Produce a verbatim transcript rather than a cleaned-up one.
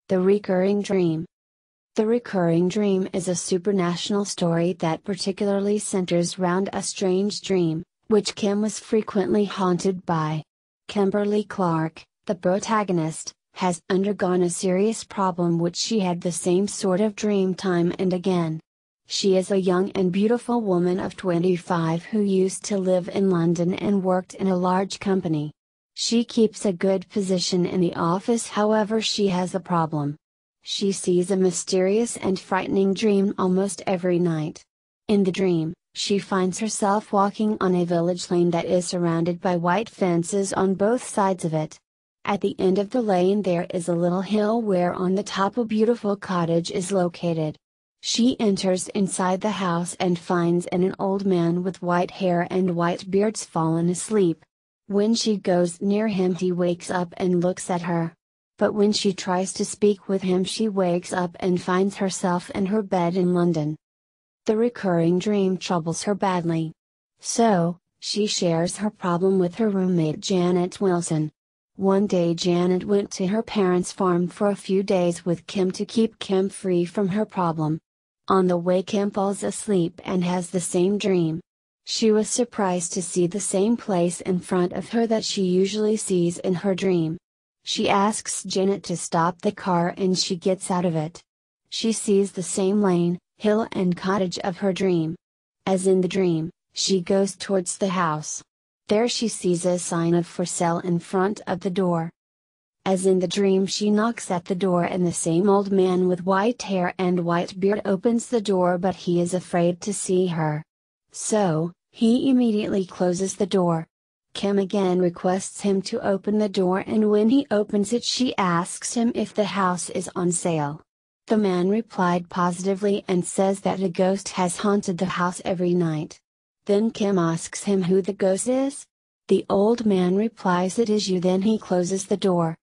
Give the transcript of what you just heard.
The Recurring Dream. The Recurring Dream is a supranational story that particularly centers around a strange dream, which Kim was frequently haunted by. Kimberly Clark, the protagonist, has undergone a serious problem which she had the same sort of dream time and again. She is a young and beautiful woman of twenty-five who used to live in London and worked in a large company. She keeps a good position in the office, however she has a problem. She sees a mysterious and frightening dream almost every night. In the dream, she finds herself walking on a village lane that is surrounded by white fences on both sides of it. At the end of the lane there is a little hill where on the top a beautiful cottage is located. She enters inside the house and finds an old man with white hair and white beards fallen asleep. When she goes near him he wakes up and looks at her. But when she tries to speak with him she wakes up and finds herself in her bed in London. The recurring dream troubles her badly. So, she shares her problem with her roommate Janet Wilson. One day Janet went to her parents' farm for a few days with Kim to keep Kim free from her problem. On the way Kim falls asleep and has the same dream. She was surprised to see the same place in front of her that she usually sees in her dream. She asks Janet to stop the car and she gets out of it. She sees the same lane, hill and cottage of her dream. As in the dream, she goes towards the house. There she sees a sign of for sale in front of the door. As in the dream she knocks at the door and the same old man with white hair and white beard opens the door, but he is afraid to see her. So, he immediately closes the door. Kim again requests him to open the door, and when he opens it she asks him if the house is on sale. The man replied positively and says that a ghost has haunted the house every night. Then Kim asks him who the ghost is. The old man replies it is you, then he closes the door.